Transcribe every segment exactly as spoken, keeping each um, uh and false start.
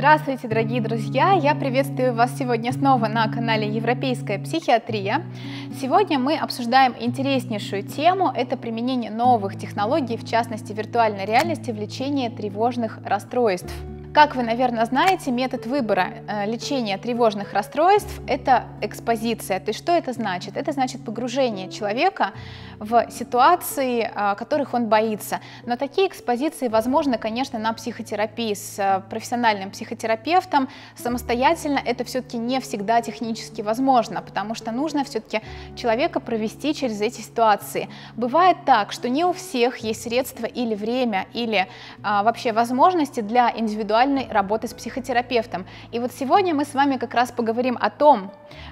Здравствуйте, дорогие друзья! Я приветствую вас сегодня снова на канале Европейская психиатрия. Сегодня мы обсуждаем интереснейшую тему – это применение новых технологий, в частности виртуальной реальности, в лечении тревожных расстройств. Как вы, наверное, знаете, метод выбора э, лечения тревожных расстройств – это экспозиция. То есть что это значит? Это значит погружение человека в ситуации, э, которых он боится. Но такие экспозиции возможны, конечно, на психотерапии с э, профессиональным психотерапевтом. Самостоятельно это все-таки не всегда технически возможно, потому что нужно все-таки человека провести через эти ситуации. Бывает так, что не у всех есть средства или время, или э, вообще возможности для индивидуального работы с психотерапевтом. И вот сегодня мы с вами как раз поговорим о том,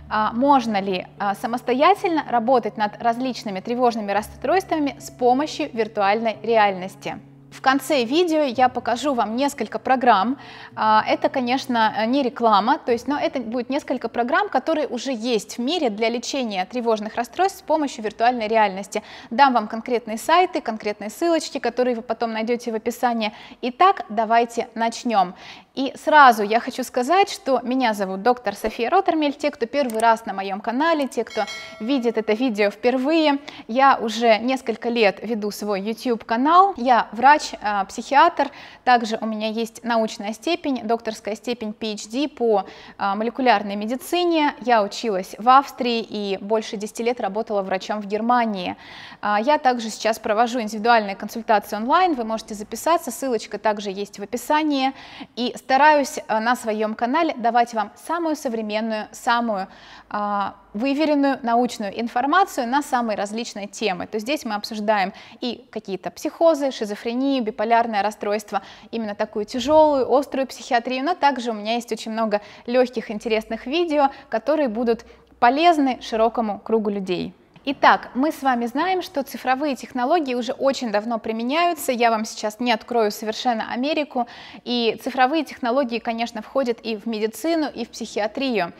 можно ли самостоятельно работать над различными тревожными расстройствами с помощью виртуальной реальности. В конце видео я покажу вам несколько программ. Это, конечно, не реклама, то есть, но это будет несколько программ, которые уже есть в мире для лечения тревожных расстройств с помощью виртуальной реальности. Дам вам конкретные сайты, конкретные ссылочки, которые вы потом найдете в описании. Итак, давайте начнем. И сразу я хочу сказать, что меня зовут доктор София Роттермель. Те, кто первый раз на моем канале, те, кто видит это видео впервые, я уже несколько лет веду свой YouTube-канал. Я врач, психиатр, также у меня есть научная степень, докторская степень пи эйч ди по молекулярной медицине. Я училась в Австрии и больше десяти лет работала врачом в Германии. Я также сейчас провожу индивидуальные консультации онлайн, вы можете записаться, ссылочка также есть в описании. И стараюсь на своем канале давать вам самую современную, самую а, выверенную научную информацию на самые различные темы. То есть здесь мы обсуждаем и какие-то психозы, шизофрению, биполярное расстройство, именно такую тяжелую, острую психиатрию, но также у меня есть очень много легких, интересных видео, которые будут полезны широкому кругу людей. Итак, мы с вами знаем, что цифровые технологии уже очень давно применяются. Я вам сейчас не открою совершенно Америку. И цифровые технологии, конечно, входят и в медицину, и в психиатрию.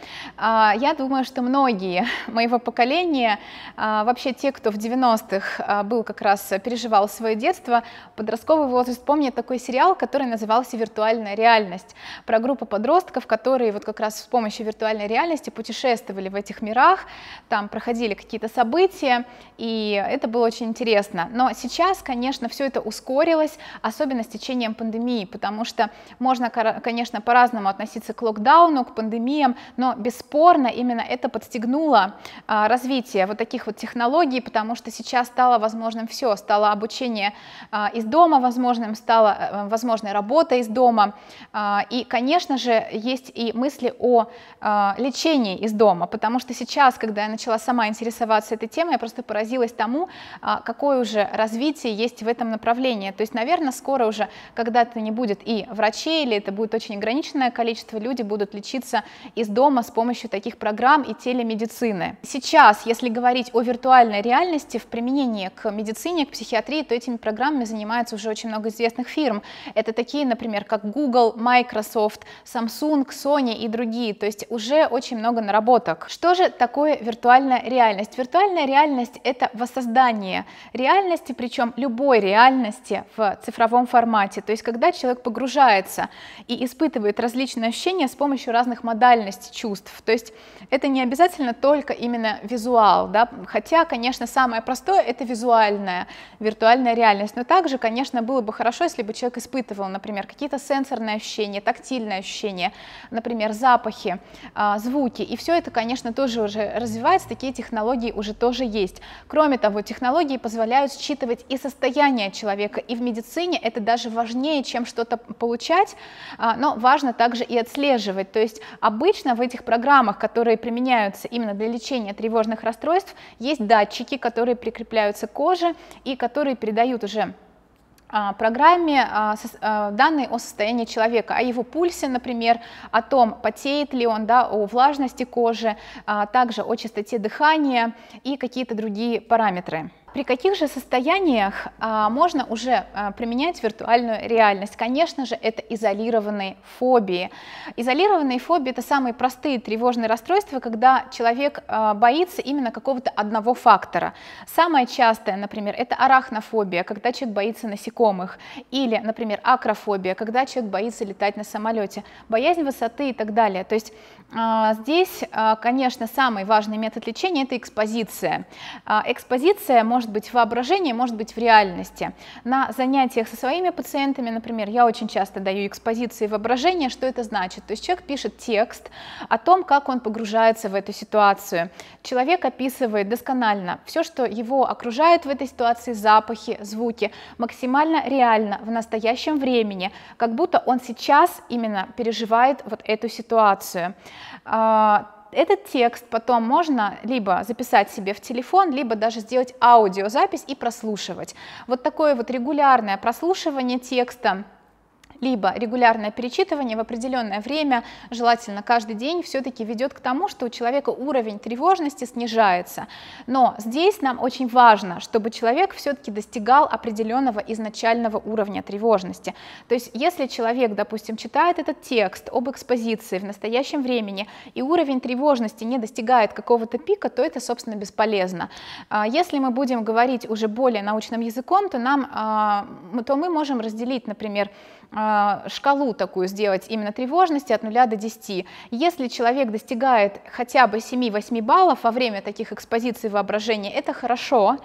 Я думаю, что многие моего поколения, вообще те, кто в девяностых был как раз, переживал свое детство, подростковый возраст, помнят такой сериал, который назывался «Виртуальная реальность». Про группу подростков, которые вот как раз с помощью виртуальной реальности путешествовали в этих мирах, там проходили какие-то события, события, и это было очень интересно. Но сейчас, конечно, все это ускорилось, особенно с течением пандемии, потому что можно, конечно, по-разному относиться к локдауну, к пандемиям, но бесспорно именно это подстегнуло а, развитие вот таких вот технологий, потому что сейчас стало возможным все, стало обучение а, из дома возможным, стала а, возможной работа из дома, а, и, конечно же, есть и мысли о а, лечении из дома, потому что сейчас, когда я начала сама интересоваться этой темой, я просто поразилась тому, какое уже развитие есть в этом направлении. То есть, наверное, скоро уже когда-то не будет и врачей, или это будет очень ограниченное количество, люди будут лечиться из дома с помощью таких программ и телемедицины. Сейчас, если говорить о виртуальной реальности в применении к медицине, к психиатрии, то этими программами занимается уже очень много известных фирм. Это такие, например, как Google, Microsoft, Samsung, Sony и другие. То есть уже очень много наработок. Что же такое виртуальная реальность? Виртуальная реальность – это воссоздание реальности, причем любой реальности в цифровом формате. То есть когда человек погружается и испытывает различные ощущения с помощью разных модальностей чувств. То есть это не обязательно только именно визуал, да? Хотя, конечно, самое простое – это визуальная виртуальная реальность. Но также, конечно, было бы хорошо, если бы человек испытывал, например, какие-то сенсорные ощущения, тактильные ощущения, например, запахи, звуки. И все это, конечно, тоже уже развивается, такие технологии уже тоже есть. Кроме того, технологии позволяют считывать и состояние человека, и в медицине это даже важнее, чем что-то получать, но важно также и отслеживать. То есть обычно в этих программах, которые применяются именно для лечения тревожных расстройств, есть датчики, которые прикрепляются к коже и которые передают уже программе данные о состоянии человека, о его пульсе, например, о том, потеет ли он, да, о влажности кожи, также о частоте дыхания и какие-то другие параметры. При каких же состояниях а, можно уже а, применять виртуальную реальность? Конечно же, это изолированные фобии. Изолированные фобии — это самые простые тревожные расстройства, когда человек а, боится именно какого-то одного фактора. Самое частое, например, это арахнофобия, когда человек боится насекомых, или, например, акрофобия, когда человек боится летать на самолете, боязнь высоты и так далее. То есть а, здесь, а, конечно, самый важный метод лечения — это экспозиция. А, экспозиция может быть в воображении, может быть в реальности. На занятиях со своими пациентами, например, я очень часто даю экспозиции воображения. Что это значит? То есть человек пишет текст о том, как он погружается в эту ситуацию. Человек описывает досконально все, что его окружает в этой ситуации, запахи, звуки, максимально реально, в настоящем времени, как будто он сейчас именно переживает вот эту ситуацию. Этот текст потом можно либо записать себе в телефон, либо даже сделать аудиозапись и прослушивать. Вот такое вот регулярное прослушивание текста, либо регулярное перечитывание в определенное время, желательно каждый день, все-таки ведет к тому, что у человека уровень тревожности снижается. Но здесь нам очень важно, чтобы человек все-таки достигал определенного изначального уровня тревожности. То есть если человек, допустим, читает этот текст об экспозиции в настоящем времени, и уровень тревожности не достигает какого-то пика, то это, собственно, бесполезно. Если мы будем говорить уже более научным языком, то, нам, то мы можем разделить, например, шкалу такую сделать именно тревожности от нуля до десяти. Если человек достигает хотя бы семи-восьми баллов во время таких экспозиций воображения, это хорошо.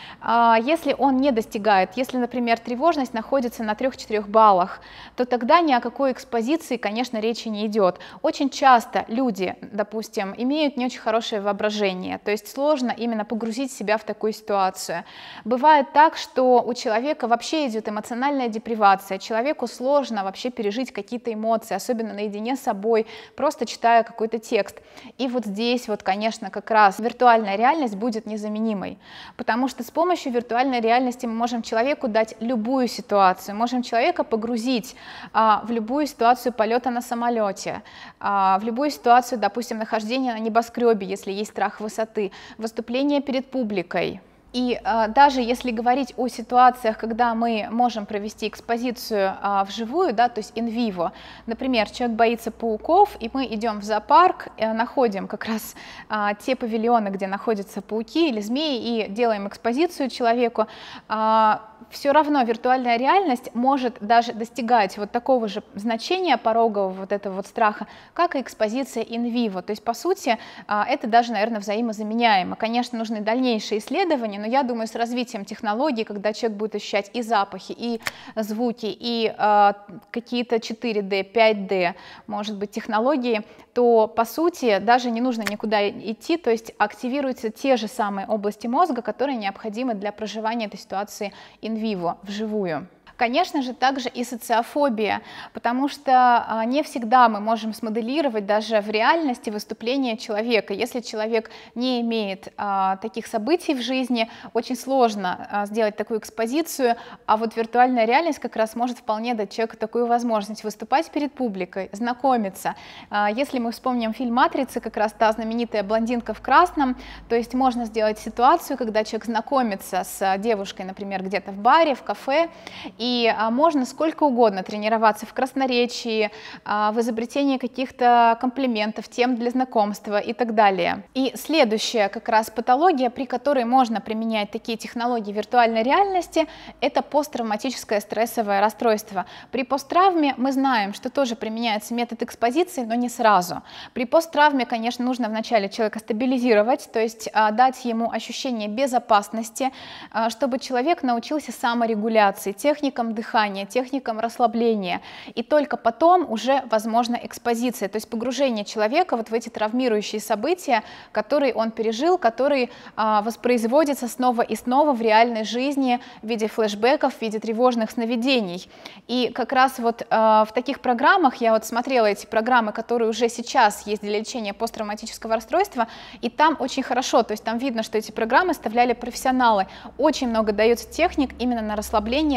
Если он не достигает, если, например, тревожность находится на трёх-четырёх баллах, то тогда ни о какой экспозиции, конечно, речи не идет. Очень часто люди, допустим, имеют не очень хорошее воображение, то есть сложно именно погрузить себя в такую ситуацию. Бывает так, что у человека вообще идет эмоциональная депривация, человеку сложно вообще пережить какие-то эмоции, особенно наедине с собой, просто читая какой-то текст. И вот здесь, вот, конечно, как раз виртуальная реальность будет незаменимой, потому что с помощью С помощью виртуальной реальности мы можем человеку дать любую ситуацию, можем человека погрузить а, в любую ситуацию полета на самолете, а, в любую ситуацию, допустим, нахождения на небоскребе, если есть страх высоты, выступление перед публикой. И а, даже если говорить о ситуациях, когда мы можем провести экспозицию а, вживую, да, то есть in vivo, например, человек боится пауков, и мы идем в зоопарк, и находим как раз а, те павильоны, где находятся пауки или змеи, и делаем экспозицию человеку, а, все равно виртуальная реальность может даже достигать вот такого же значения порогового вот этого вот страха, как и экспозиция in vivo. То есть, по сути, а, это даже, наверное, взаимозаменяемо. Конечно, нужны дальнейшие исследования, но я думаю, с развитием технологий, когда человек будет ощущать и запахи, и звуки, и э, какие-то четыре дэ, пять дэ, может быть, технологии, то, по сути, даже не нужно никуда идти, то есть активируются те же самые области мозга, которые необходимы для проживания этой ситуации in vivo, вживую. Конечно же, также и социофобия, потому что не всегда мы можем смоделировать даже в реальности выступление человека. Если человек не имеет а, таких событий в жизни, очень сложно а, сделать такую экспозицию, а вот виртуальная реальность как раз может вполне дать человеку такую возможность выступать перед публикой, знакомиться. А, если мы вспомним фильм «Матрица», как раз та знаменитая блондинка в красном, то есть можно сделать ситуацию, когда человек знакомится с девушкой, например, где-то в баре, в кафе, и И можно сколько угодно тренироваться в красноречии, в изобретении каких-то комплиментов, тем для знакомства и так далее. И следующая как раз патология, при которой можно применять такие технологии виртуальной реальности, это посттравматическое стрессовое расстройство. При посттравме мы знаем, что тоже применяется метод экспозиции, но не сразу. При посттравме, конечно, нужно вначале человека стабилизировать, то есть дать ему ощущение безопасности, чтобы человек научился саморегуляции, техникам дыхания, техникам расслабления, и только потом уже возможна экспозиция, то есть погружение человека вот в эти травмирующие события, которые он пережил, которые а, воспроизводятся снова и снова в реальной жизни в виде флешбеков, в виде тревожных сновидений. И как раз вот а, в таких программах, я вот смотрела эти программы, которые уже сейчас есть для лечения посттравматического расстройства, и там очень хорошо, то есть там видно, что эти программы составляли профессионалы, очень много дается техник именно на расслабление, на дыхание.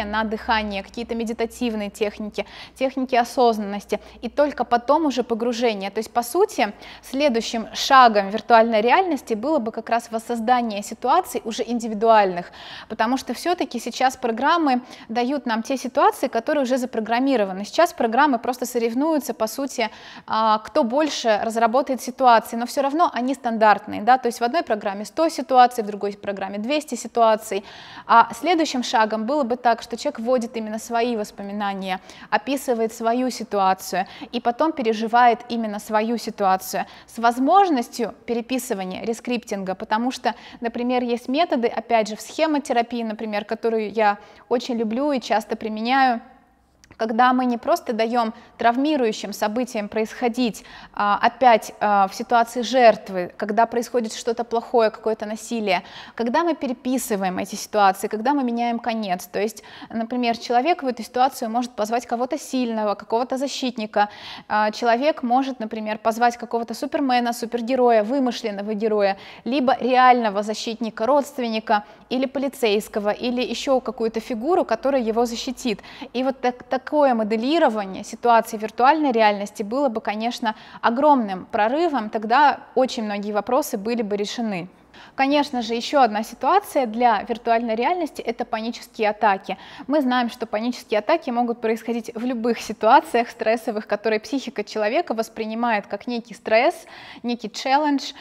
дыхание, какие-то медитативные техники, техники осознанности, и только потом уже погружение. То есть, по сути, следующим шагом виртуальной реальности было бы как раз воссоздание ситуаций уже индивидуальных, потому что все-таки сейчас программы дают нам те ситуации, которые уже запрограммированы. Сейчас программы просто соревнуются, по сути, кто больше разработает ситуации, но все равно они стандартные, да, то есть в одной программе сто ситуаций, в другой программе двести ситуаций, а следующим шагом было бы так, что человек вводит именно свои воспоминания, описывает свою ситуацию и потом переживает именно свою ситуацию с возможностью переписывания, рескриптинга, потому что, например, есть методы, опять же, в схемотерапии, например, которую я очень люблю и часто применяю, когда мы не просто даем травмирующим событиям происходить а, опять а, в ситуации жертвы, когда происходит что-то плохое, какое-то насилие, когда мы переписываем эти ситуации, когда мы меняем конец. То есть, например, человек в эту ситуацию может позвать кого-то сильного, какого-то защитника, а, человек может, например, позвать какого-то супермена, супергероя, вымышленного героя, либо реального защитника, родственника или полицейского, или еще какую-то фигуру, которая его защитит. И вот так, так Такое моделирование ситуации виртуальной реальности было бы, конечно, огромным прорывом, тогда очень многие вопросы были бы решены. Конечно же, еще одна ситуация для виртуальной реальности – это панические атаки. Мы знаем, что панические атаки могут происходить в любых ситуациях стрессовых, которые психика человека воспринимает как некий стресс, некий челлендж.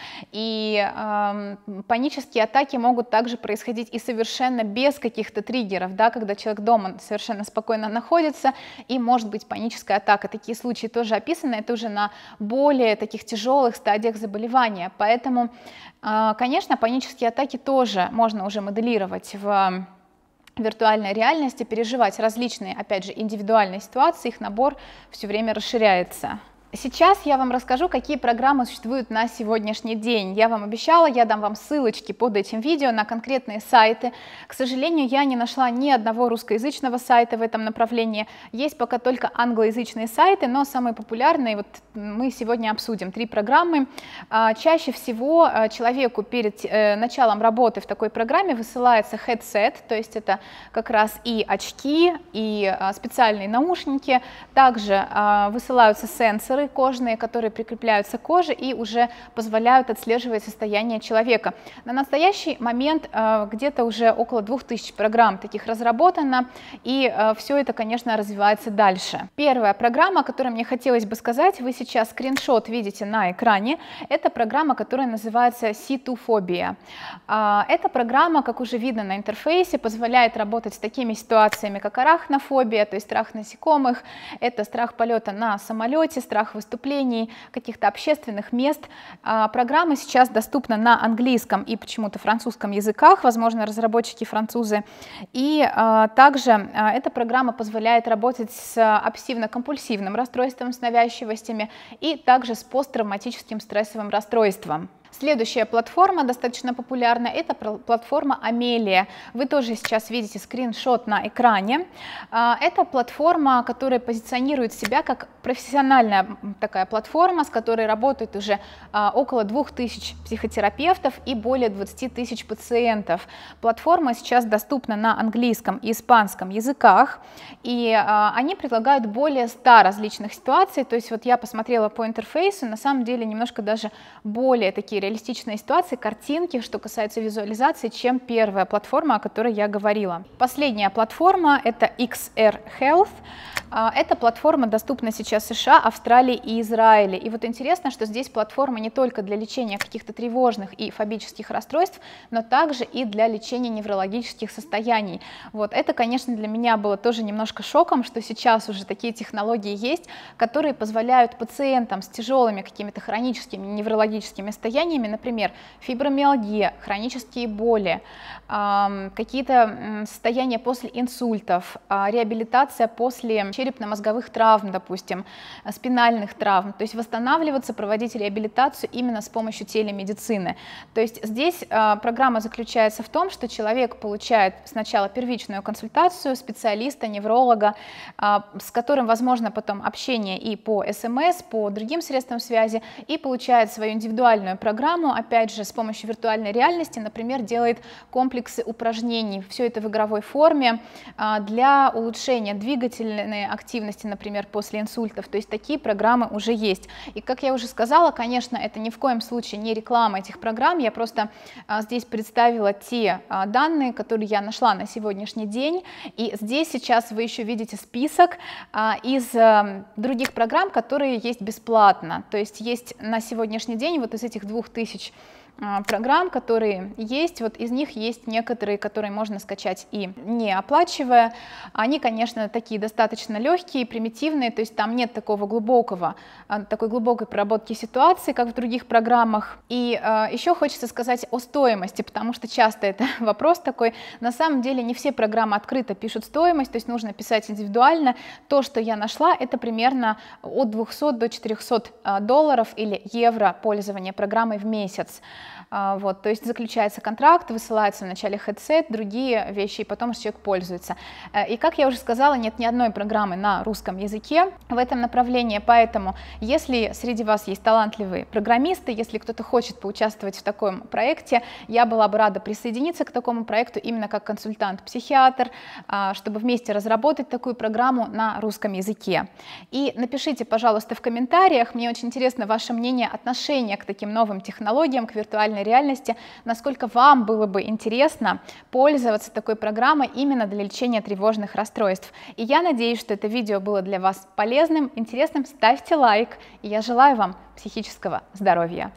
И э, панические атаки могут также происходить и совершенно без каких-то триггеров, да, когда человек дома совершенно спокойно находится, и может быть паническая атака. Такие случаи тоже описаны, это уже на более таких тяжелых стадиях заболевания. Поэтому, э, конечно, панические атаки тоже можно уже моделировать в виртуальной реальности, переживать различные, опять же, индивидуальные ситуации, их набор все время расширяется. Сейчас я вам расскажу, какие программы существуют на сегодняшний день. Я вам обещала, я дам вам ссылочки под этим видео на конкретные сайты. К сожалению, я не нашла ни одного русскоязычного сайта в этом направлении. Есть пока только англоязычные сайты, но самые популярные вот мы сегодня обсудим. Три программы. Чаще всего человеку перед началом работы в такой программе высылается headset, то есть это как раз и очки, и специальные наушники. Также высылаются сенсоры кожные, которые прикрепляются к коже и уже позволяют отслеживать состояние человека. На настоящий момент э, где-то уже около двух тысяч программ таких разработано, и э, все это, конечно, развивается дальше. Первая программа, о которой мне хотелось бы сказать, вы сейчас скриншот видите на экране, это программа, которая называется Ситуфобия. Э, эта программа, как уже видно на интерфейсе, позволяет работать с такими ситуациями, как арахнофобия, то есть страх насекомых, это страх полета на самолете, страх выступлений, каких-то общественных мест. Программа сейчас доступна на английском и почему-то французском языках, возможно, разработчики французы. И также эта программа позволяет работать с обсессивно-компульсивным расстройством, с навязчивостями и также с посттравматическим стрессовым расстройством. Следующая платформа, достаточно популярная, это платформа Амелия. Вы тоже сейчас видите скриншот на экране. Это платформа, которая позиционирует себя как профессиональная такая платформа, с которой работает уже около двух тысяч психотерапевтов и более двадцати тысяч пациентов. Платформа сейчас доступна на английском и испанском языках, и они предлагают более ста различных ситуаций. То есть вот я посмотрела по интерфейсу, на самом деле немножко даже более такие реалистичные ситуации, картинки, что касается визуализации, чем первая платформа, о которой я говорила. Последняя платформа — это икс эр Health. Эта платформа доступна сейчас в США, Австралии и Израиле. И вот интересно, что здесь платформа не только для лечения каких-то тревожных и фобических расстройств, но также и для лечения неврологических состояний. Вот это, конечно, для меня было тоже немножко шоком, что сейчас уже такие технологии есть, которые позволяют пациентам с тяжелыми какими-то хроническими неврологическими состояниями, например, фибромиалгия, хронические боли, какие-то состояния после инсультов, реабилитация после черепно-мозговых травм, допустим, спинальных травм, то есть восстанавливаться, проводить реабилитацию именно с помощью телемедицины. То есть здесь э, программа заключается в том, что человек получает сначала первичную консультацию специалиста, невролога, э, с которым возможно потом общение и по эс эм эс, по другим средствам связи, и получает свою индивидуальную программу, программу, опять же, с помощью виртуальной реальности, например, делает комплексы упражнений, все это в игровой форме для улучшения двигательной активности, например, после инсультов. То есть такие программы уже есть. И, как я уже сказала, конечно, это ни в коем случае не реклама этих программ, я просто здесь представила те данные, которые я нашла на сегодняшний день, и здесь сейчас вы еще видите список из других программ, которые есть бесплатно. То есть есть на сегодняшний день вот из этих двух тысяч программ, которые есть, вот из них есть некоторые, которые можно скачать и не оплачивая. Они, конечно, такие достаточно легкие, примитивные, то есть там нет такого глубокого, такой глубокой проработки ситуации, как в других программах. И э, еще хочется сказать о стоимости, потому что часто это вопрос такой. На самом деле не все программы открыто пишут стоимость, то есть нужно писать индивидуально. То, что я нашла, это примерно от двухсот до четырёхсот долларов или евро пользования программой в месяц. Вот, то есть заключается контракт, высылается вначале хедсет, другие вещи, и потом человек пользуется. И, как я уже сказала, нет ни одной программы на русском языке в этом направлении, поэтому если среди вас есть талантливые программисты, если кто-то хочет поучаствовать в таком проекте, я была бы рада присоединиться к такому проекту именно как консультант-психиатр, чтобы вместе разработать такую программу на русском языке. И напишите, пожалуйста, в комментариях, мне очень интересно ваше мнение, отношение к таким новым технологиям, к виртуальной реальности, насколько вам было бы интересно пользоваться такой программой именно для лечения тревожных расстройств. И я надеюсь, что это видео было для вас полезным, интересным. Ставьте лайк, и я желаю вам психического здоровья.